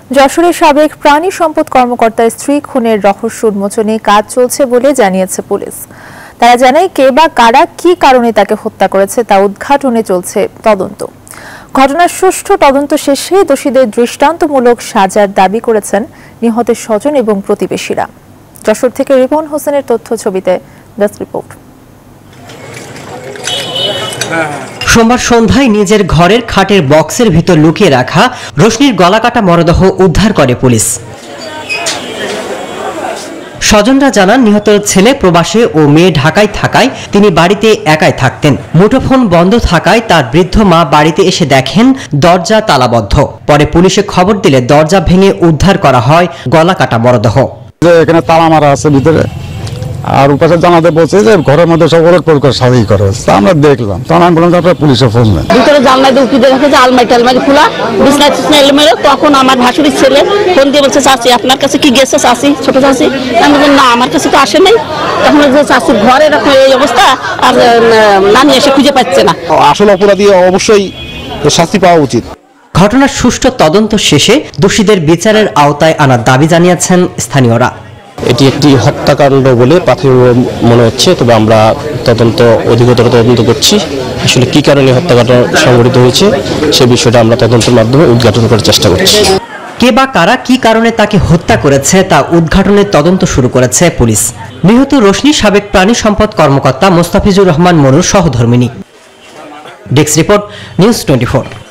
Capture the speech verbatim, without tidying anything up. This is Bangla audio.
যশোরের সাবেক প্রাণী সম্পদ কর্মকর্তার স্ত্রী খুনের রহস্য উন্মোচনে কাজ চলছে বলে জানিয়েছে পুলিশ। তারা জানায় কে বা কারা কি কারণে তাকে হত্যা করেছে তা উদ্ঘাটনে চলছে তদন্ত। ঘটনার সুষ্ঠু তদন্ত শেষে দোষীদের দৃষ্টান্তমূলক সাজার দাবি করেছেন নিহতের স্বজন এবং প্রতিবেশীরা। যশোর থেকে রিপন হোসেনের তথ্য ছবিতে ডেস্ক রিপোর্ট। সোমবার সন্ধ্যায় নিজের ঘরের খাটের বক্সের ভিতর লুকিয়ে রাখা রোশনির গলাকাটা মরদেহ উদ্ধার করে পুলিশ। স্বজনরা জানান, নিহতের ছেলে প্রবাসে ও মেয়ে ঢাকায় থাকায় তিনি বাড়িতে একাই থাকতেন। মুঠোফোন বন্ধ থাকায় তার বৃদ্ধ মা বাড়িতে এসে দেখেন দরজা তালাবদ্ধ। পরে পুলিশে খবর দিলে দরজা ভেঙে উদ্ধার করা হয় গলাকাটা মরদেহ। এখানে তালা মারা আছে ভিতরে, আর উপাসে জানাতে বলছে যে ঘরের মধ্যে সব ওলট পলট সাজিয়ে করা হচ্ছে। আমরা দেখলাম, তখন আমি বললাম আপনারা পুলিশে ফোন দেন। ভিতরে জানলা দিয়ে উঠে দেখে যে আলমারি টালমারি খোলা, বিছনা টিছনা এলোমেলো। তখন আমার ভাসুরির ছেলে ফোন দিয়ে বলছে, চাচি আপনার কাছে কি গেছে চাচি, ছোট চাচি? আমি বললাম না, আমার কাছে তো আসে নাই। তখন যে চাচির ঘরে এরকম এই অবস্থা, আর নানি এসে খুঁজে পাচ্ছে না। আসল অপরাধী অবশ্যই শাস্তি পাওয়া উচিত। ঘটনার সুষ্ঠু তদন্ত শেষে দোষীদের বিচারের আওতায় আনার দাবি জানিয়েছেন স্থানীয়রা। এটি একটি হত্যাকাণ্ড বলে প্রাথমিক মনে হচ্ছে, তবে আমরা তদন্ত অধিকতর তদন্ত করছি। আসলে কি কারণে হত্যাকাণ্ড সংঘটিত হয়েছে সে বিষয়টা আমরা তদন্তের মাধ্যমে উদ্ঘাটন করার চেষ্টা করছি। কে বা কারা কি কারণে তাকে হত্যা করেছে তা উদ্ঘাটনের তদন্ত শুরু করেছে পুলিশ। নিহত রোশনি সাবেক প্রাণী সম্পদ কর্মকর্তা মোস্তাফিজুর রহমান মনুর সহধর্মিণী। Desk report, news twenty four.